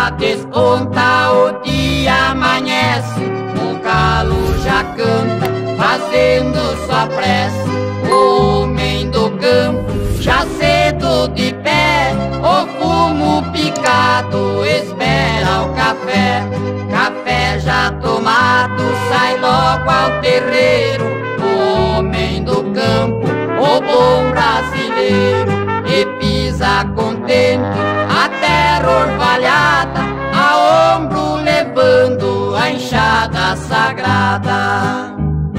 chuva desponta, o dia amanhece, o galo já canta, fazendo sua prece. O homem do campo, já cedo de pé, o fumo picado espera o café. Café já tomado, sai logo ao terreiro. O homem do campo, o bom brasileiro, e pisa contente a terra orvalhada, a ombro levando a enxada sagrada.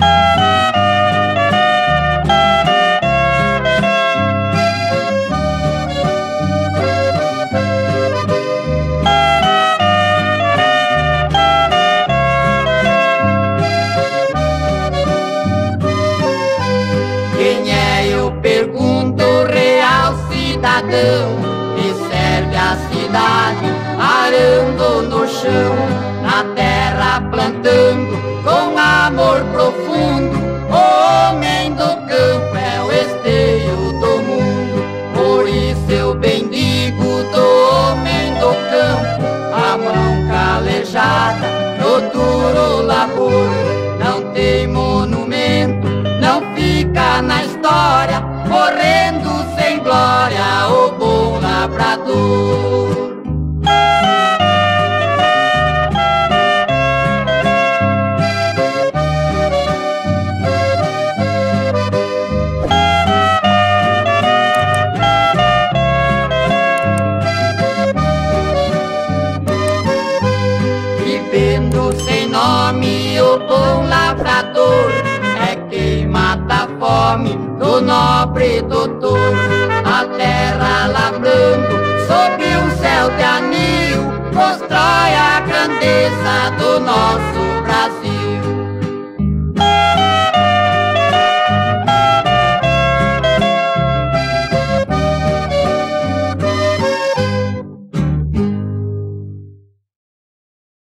Quem é, eu pergunto, real cidadão, que serve a cidade arando no chão, na terra plantando com amor profundo. O homem do campo é o esteio do mundo, por isso eu bendigo do homem do campo, a mão calejada no duro labor. Não tem monumento, não fica na história, morrendo sem glória o bom labrador. Vivendo sem nome, o bom lavrador é quem mata a fome do nobre doutor. A terra lavrando sob um céu de anil, constrói a grandeza